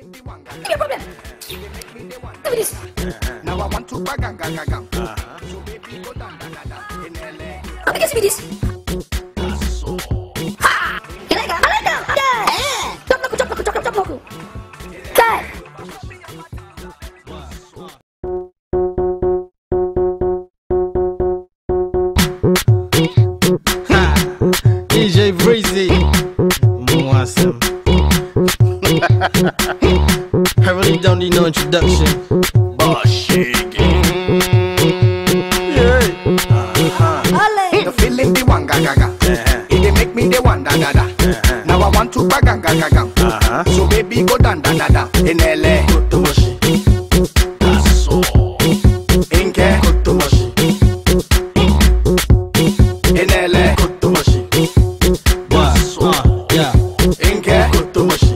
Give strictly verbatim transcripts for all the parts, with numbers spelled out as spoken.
me a problem. Look at this. Now I want to bagang gang gang. How big is this? Ha! You like that? I like that. Yeah. Chop loco, chop loco, chop chop loco. Okay. D J Breezy, awesome. I really don't need no introduction. Boogykings. Yeah. Uh-huh. The feeling the one ga ga ga. Uh-huh. It dey make me the one da da da. Uh-huh. Now I want to bagang ga ga ga. Uh-huh. So baby go down da da da. In L A, Kotomoshi. That's all. In K, Kotomoshi. In L A, Kotomoshi. That's all. Yeah. In K, Kotomoshi.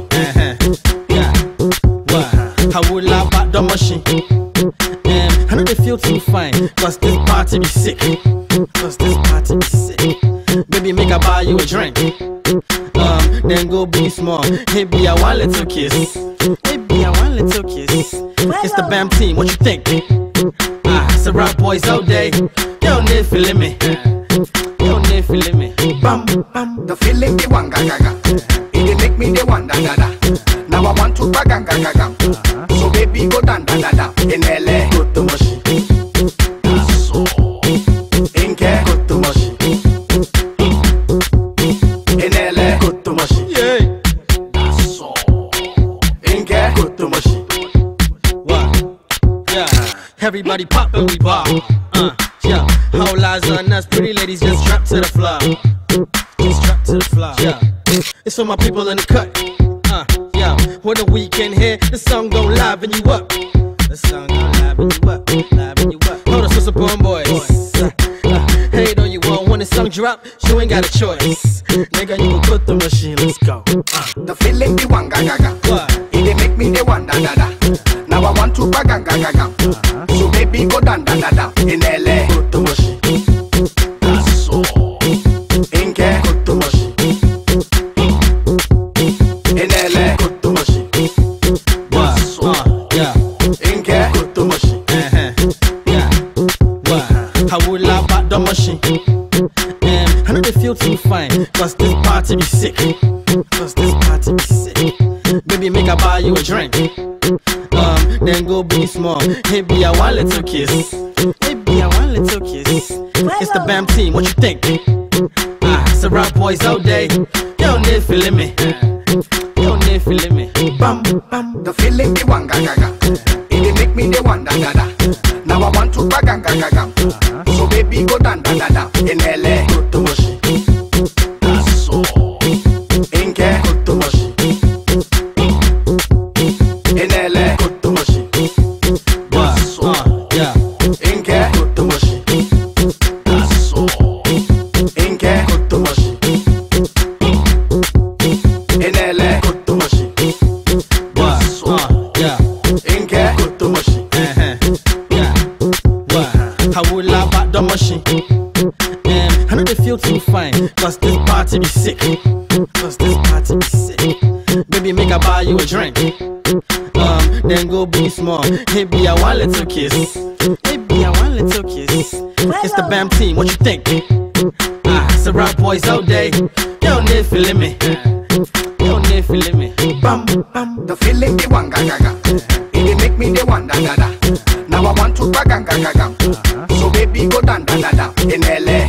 How would I back the machine? Um, I know they feel too fine, cause this party be sick. Cause this party be sick. Baby, make I buy you a drink. Um, then go be small. Maybe I want little kiss. Maybe I want little kiss. It's the B A M team, what you think? Ah, it's the rap boys all day. Yo, they feeling me. Yo, they feeling me. Bam, bam. The feeling the one ga ga ga. It dey make me the one da da da. Now I want to bagang ga ga ga. So baby go down da da da. In L A, Kotomoshi. That's all. In K, Kotomoshi. In L A, Kotomoshi. Yeah. That's all. In K, Kotomoshi. What? Yeah. Everybody pop and we bop. Uh, yeah. Whole eyes on us, pretty ladies just drop to the floor. Just drop to the floor. Yeah. It's for my people in the cut. Uh, yeah. When the weekend here, the song gon' liven you up. The song gon' liven you up, liven you up. Hold on, so born boys. Uh, uh, hey, though you want when the song drop, you ain't got a choice. Nigga, you can put the machine. Let's go. Uh. The feeling the one ga ga ga. What? It dey make me the one da da da. Now I want to bagang ga ga ga. So baby go down da da da. In L A, Kotomoshi. That's all. In K, Kotomoshi. In L A, Kotomoshi. That's all. Uh, yeah. In K, Kotomoshi. Uh-huh. Yeah. What? How would I back the machine? Um, I know they feel too fine, cause this party be sick. Cause this party be sick. Baby, make I buy you a drink. Um, then go be small. Maybe I want little kiss. Maybe I want little kiss. It's the B A M team, what you think? Ah, it's the rap boys all day. Yo, they feeling me. Yo, they feeling me. Bam, bam. The feeling the one ga ga ga. It dey make me the one da da da. Now I want to bagang ga ga ga. So baby go down da da da. In L A, Kotomoshi. That's all. In K, Kotomoshi. In L A, Kotomoshi. That's all. Yeah. In K, Kotomoshi. That's all. In K, Kotomoshi. In L A, Kotomoshi. That's all. Yeah. In K, Kotomoshi. Uh-huh. Yeah. What? How would I back the machine? Um, I know they feel too fine, cause this party be sick. Cause this party be sick. Baby, make I buy you a drink. Um, then go be small. Maybe I want little kiss. Maybe I want little kiss. It's the B A M team, what you think? Ah, it's the rap boys all day. Yo, they feeling me. Yo, they feeling me. Bam, bam. The feeling the one ga ga ga. It dey make me the one da da da. Now I want to bagang ga ga ga. So baby go down da da da. In L A,